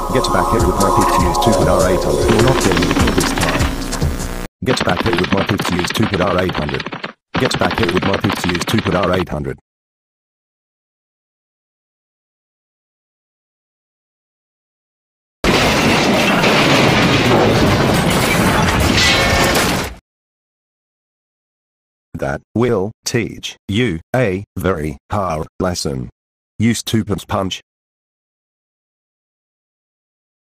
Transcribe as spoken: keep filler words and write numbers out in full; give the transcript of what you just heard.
Get back here with my pick to use two R eight hundred. You're not getting it this time. Get back here with my pick to use two R eight hundred. Get back here with my pick to use two R eight hundred. That will teach you a very hard lesson. You stupid punch.